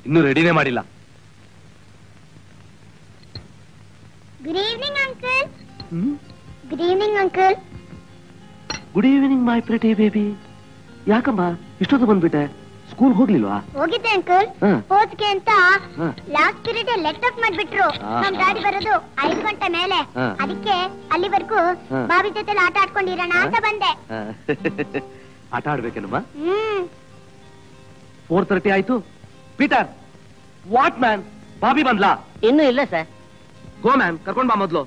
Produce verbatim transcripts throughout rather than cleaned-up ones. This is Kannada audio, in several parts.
ಇನ್ನೂ ರೆಡಿನೇ ಮಾಡಿಲ್ಲ. Good evening uncle. Good evening uncle. Good evening my pretty baby. ಯಾಕಮ್ಮ ಇಷ್ಟೊತ್ತು ಬಂದ್ಬಿಟ್ಟೆ? ಸ್ಕೂಲ್ ಹೋಗ್ಲಿಲ್ವಾ? ಹೋಗಿದ್ದೆ ಅಂಕಲ್. ಹೋದ್ಗೆ ಅಂತ ಲಾಸ್ಟ್ ಪೀರಿಯಡ್ ಲೆಟ್ ಆಫ್ ಮಾಡ್ಬಿಟ್ರು. ನಮ್ ಗಾಡಿ ಬರೋದು ಐದು ಗಂಟೆ ಮೇಲೆ. ಅದಕ್ಕೆ ಅಲ್ಲಿವರೆಗೂ ಬಾಬಿ ಜೊತೆ ಆಟ ಆಡ್ಕೊಂಡಿರೋಣ ಅಂತ ಬಂದೆ. ಆಟ ಆಡ್ಬೇಕೇನಮ್ಮ? ಹ್ಮ್. ಫೋರ್ ತರ್ಟಿ ಆಯ್ತು. ಪೀಟರ್, ವಾಟ್ ಮ್ಯಾನ್, ಬಾಬಿ ಬಂದ್ಲಾ? ಇನ್ನೂ ಇಲ್ಲ ಸರ್. ಗೋ ಮ್ಯಾನ್, ಕರ್ಕೊಂಡ್ ಬಾ ಮೊದ್ಲು.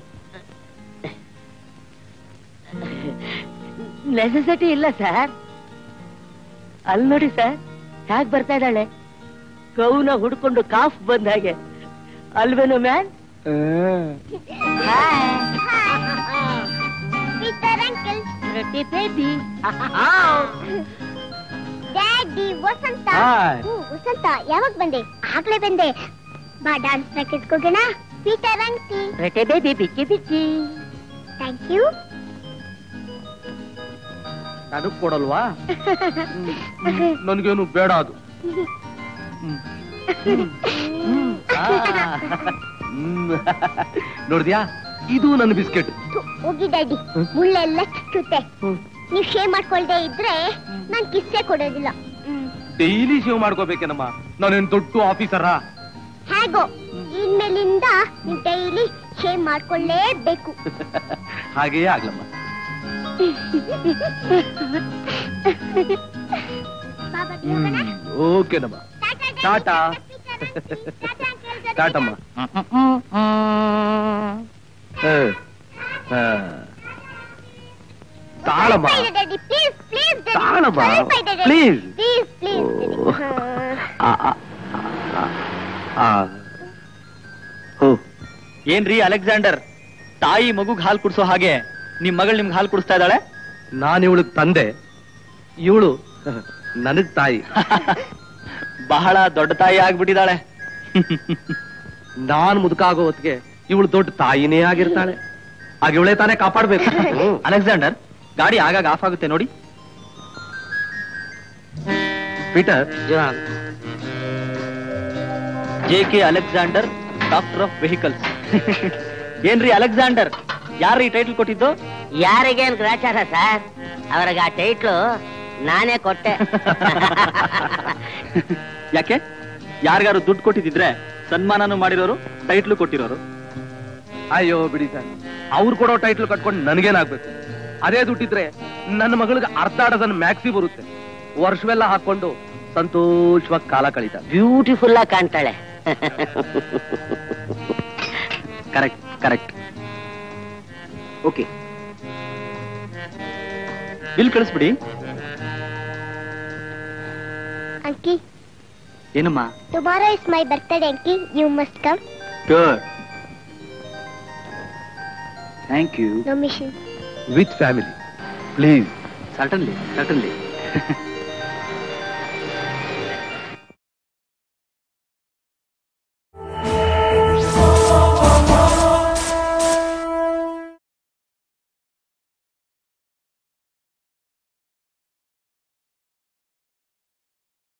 ನೆಸೆಸಿಟಿ ಇಲ್ಲ ಸರ್. ಅಲ್ಲಿ ನೋಡಿ ಸರ್ ಹೇಗ್ ಬರ್ತಾ ಇದ್ದಾಳೆ, ಕೌನ ಹುಡ್ಕೊಂಡು ಕಾಫ್ ಬಂದ ಹಾಗೆ ಅಲ್ವೇನು man? Peter uncle. Pretty baby. Daddy, Vasantha. Vasantha, ಯಾವಾಗ ಬಂದೆ? ಆಗ್ಲೇ ಬಂದೆ. ಬಾ ಡಾನ್ಸ್ ಪ್ರಾಕ್ಟೀಸ್ ಹೋಗೋಣ. Peter uncle. ಪ್ರಿಟಿ ಬೇಬಿ, ಬಿಚ್ಚಿ ಬಿಚ್ಚಿ. Thank you. ನನಗ್ ಕೊಡಲ್ವಾ? ನನ್ಗೇನು ಬೇಡ ಅದು. ನೋಡಿದ್ಯಾ, ಇದು ನನ್ನ ಬಿಸ್ಕೆಟ್. ಹೋಗಿ ಡ್ಯಾಡಿ, ಮುಳ್ಳೆಲ್ಲ ಚುಚ್ಚುತ್ತೆ. ನೀವ್ ಶೇವ್ ಮಾಡ್ಕೊಳ್ದೆ ಇದ್ರೆ ನಾನ್ ಕಿಸ್ಸೆ ಕೊಡೋದಿಲ್ಲ. ಡೈಲಿ ಶೇವ್ ಮಾಡ್ಕೋಬೇಕೇನಮ್ಮ? ನಾನೇನ್ ದೊಡ್ಡ ಆಫೀಸರ? ಹೇಗೋ ಇನ್ಮೇಲಿಂದ ನೀವ್ ಡೈಲಿ ಶೇವ್ ಮಾಡ್ಕೊಳ್ಳೇಬೇಕು. ಹಾಗೆಯೇ ಆಗ್ಲಮ್ಮ. ಓಕೆನಮ್ಮ. ಟಾಟಾ. ಟಾಟಮ್ಮ. ತಾಳಮ್ಮ, ತಾಳಮ್ಮ, ಪ್ಲೀಸ್. ಏನ್ರಿ ಅಲೆಕ್ಸಾಂಡರ್, ತಾಯಿ ಮಗುಗ್ ಹಾಲು ಕುಡ್ಸೋ ಹಾಗೆ ನಿಮ್ ಮಗಳು ನಿಮ್ಗೆ ಹಾಲು ಕುಡಿಸ್ತಾ ಇದ್ದಾಳೆ? ನಾನು ಇವಳಿಗೆ ತಂದೆ, ಇವಳು ನನಗ್ ತಾಯಿ. ಬಹಳ ದೊಡ್ಡ ತಾಯಿ ಆಗ್ಬಿಟ್ಟಿದ್ದಾಳೆ. ನಾನ್ ಮುದುಕ ಆಗೋ ಹೊತ್ತಿಗೆ ಇವಳು ದೊಡ್ಡ ತಾಯಿನೇ ಆಗಿರ್ತಾಳೆ. ಆಗ ಇವಳೇ ತಾನೇ ಕಾಪಾಡ್ಬೇಕು. ಅಲೆಕ್ಸಾಂಡರ್, ಗಾಡಿ ಆಗಾಗ ಆಫ್ ಆಗುತ್ತೆ ನೋಡಿ. Peter, J K Alexander, doctor of vehicles. ಏನ್ರಿ ಅಲೆಕ್ಸಾಂಡರ್, ಯಾರು ಈ ಟೈಟಲ್ ಕೊಟ್ಟಿದ್ದು? ಯಾರಿಗೇನ್ ಗ್ರಾಚಾರ ಸರ್, ಅವ್ರಿಗೆ ಆ ಟೈಟ್ಲು ನಾನೇ ಕೊಟ್ಟೆ. ಯಾಕೆ? ಯಾರಿಗಾರು ದುಡ್ಡು ಕೊಟ್ಟಿದ್ರೆ ಸನ್ಮಾನನು ಮಾಡಿರೋರು, ಟೈಟ್ಲು ಕೊಟ್ಟಿರೋರು. ಅಯ್ಯೋ ಬಿಡಿ ಸರ್, ಅವ್ರು ಕೊಡೋ ಟೈಟ್ಲ್ ಕಟ್ಕೊಂಡು ನನ್ಗೇನಾಗ್ಬೇಕು? ಅದೇ ದುಡ್ಡಿದ್ರೆ ನನ್ನ ಮಗಳಿಗೆ ಅರ್ಧ ಡಜನ್ ಮ್ಯಾಕ್ಸಿ ಬರುತ್ತೆ. ವರ್ಷವೆಲ್ಲ ಹಾಕೊಂಡು ಸಂತೋಷವಾಗಿ ಕಾಲ ಕಳೀತಾರೆ. ಬ್ಯೂಟಿಫುಲ್ ಆಗಿ ಕಾಣ್ತಾಳೆ. Correct correct. ಓಕೆ, ಬಿಲ್ ಕಳಿಸ್ಬಿಡಿ. ಅಂಕಿ, ಏನಮ್ಮ? ಟುಮಾರೋ ಇಸ್ ಮೈ ಬರ್ತ್ಡೇ ಅಂಕಿ, you must come. Good, thank you. No mission. With family, please. Certainly certainly.